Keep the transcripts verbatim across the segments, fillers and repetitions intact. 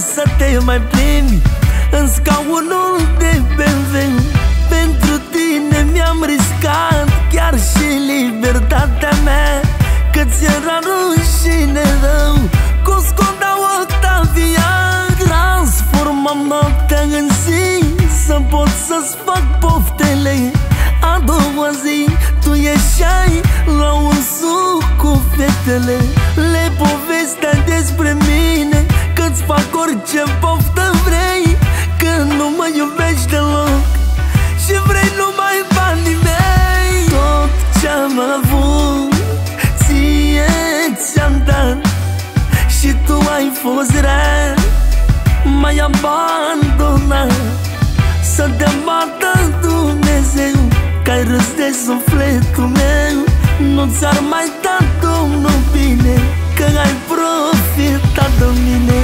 să te mai plimbi în scaunul de B M W. Pentru tine mi-am riscat chiar și libertatea mea, că ți-era rușine rău cu Skoda Octavia. Transformam noaptea în zi să pot să-ți fac poftele. A doua zi tu ieșai la un suc cu fetele. Le povesteai despre mine că-ți fac orice poftă vrei, că nu mă iubești deloc și vrei numai banii mei. Tot ce-am avut ție ți-am dat și tu ai fost rea, m-ai abandonat. Să te bată Dumnezeu că ai râs de sufletul meu. Nu ți-ar mai da Domnul bine, că ai profitat de mine.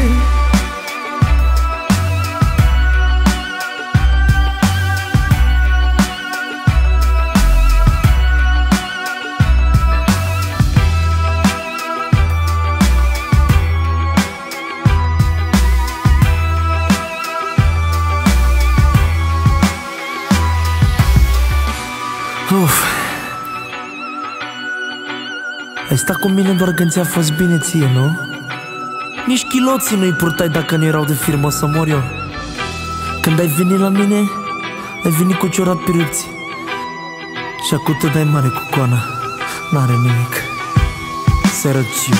Uf. Ai stat cu mine doar când ți-a fost bine ție, nu? Nici chiloții nu-i purtai dacă nu erau de firmă să mor eu. Când ai venit la mine, ai venit cu ciorat pe râpți și acum te dai mare cu coana. N-are nimic, sărăciu.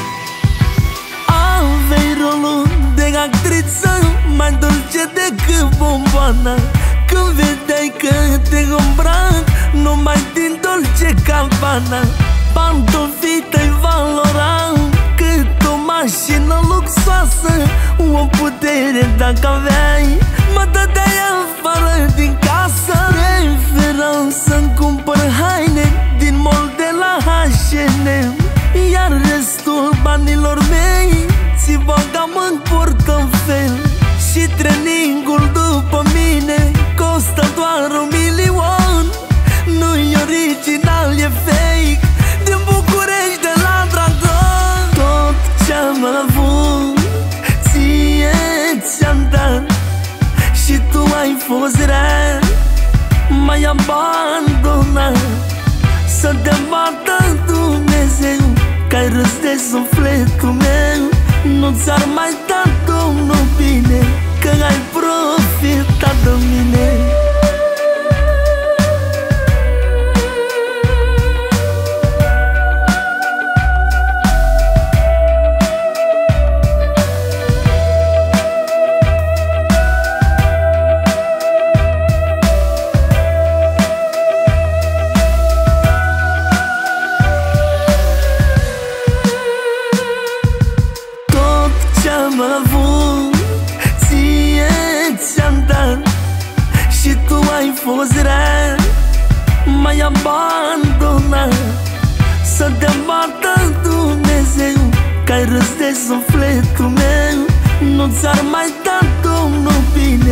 Aveai rolul de actriță mai dulce decât bomboana. Când vedeai că te îmbrac numai din Dolce Gabbana, pantofii te-ai valora cât o mașină luxoasă. O putere dacă aveai, mă dădeai afară din casă. Preferam să-mi cumpăr haine din mall de la H and M, iar restul banilor mei ți băgam în portofel. Și treningul după mine costă doar un milion. Nu-i original, e fake, din București de la Dragon. Tot ce-am avut ție ți-am dat și tu ai fost rea, m-ai abandonat. Să te bată Dumnezeu că ai râs de sufletul meu. Nu ți-ar mai da Domnul bine, că ai profitat de mine. Ce-am avut ție ți-am dat și tu ai fost rea, m-ai abandonat. Să te bată Dumnezeu că ai râs de sufletul meu. Nu ți-ar mai da Domnul bine,